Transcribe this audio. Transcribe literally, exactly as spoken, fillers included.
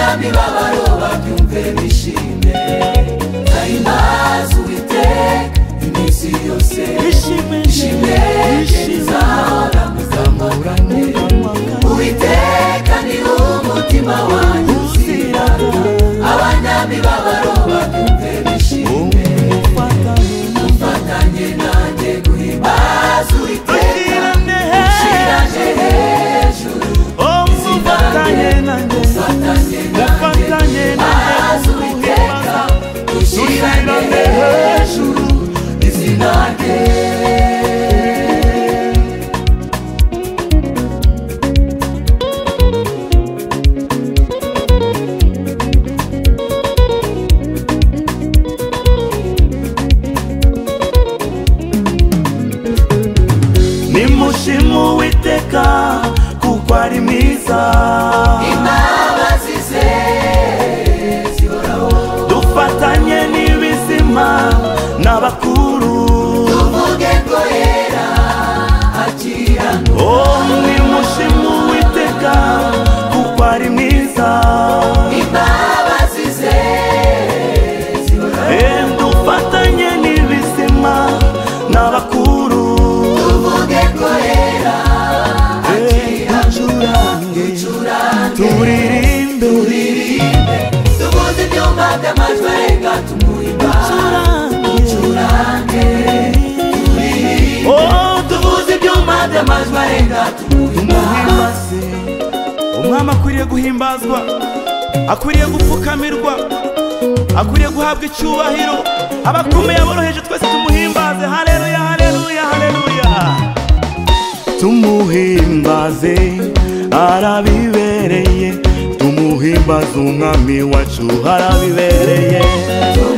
abanyamibabaro babyumve bishime zahimbaza Uwiteka iminsi yose ishimwe rizahora muzamurane Uwiteka ni umutima wanyu uzirana abanyamibabaro babyumve bishime mufatanye nanjye guhimbaza Uwiteka mushirane hejuru mufatanye nanjye mufatanye nanjye Uwiteka mushirane hejuru izina rye nimushimu Uwiteka kuko ari mwiza imbabazi ze zihoraho dufatanye n'ibizima n'abakuru tuvuge ko yera akiranuka oh nimushimu Uwiteka kuko ari mwiza imbabazi ze zihoraho dufatanye n'ibizima n'abakuru tuvuge ko yera turirimbe turirimbe tuvuze ibyuma by'amajwi arenga tumuhimbaze oh tuvuze ibyuma by'amajwi arenga tumuhimbaze umwami akwiriye guhimbazwa akwiriye gupfukamirwa akwiriye guhabwa icyubahiro abakomeye aboroheje twese tumuhimbaze haleluya haleluya haleluya tumuhimbaze arabibereye tumuhimbaze umwami wacu arabibereye